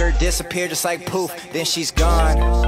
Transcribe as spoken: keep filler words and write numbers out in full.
her disappear just like poof, then she's gone.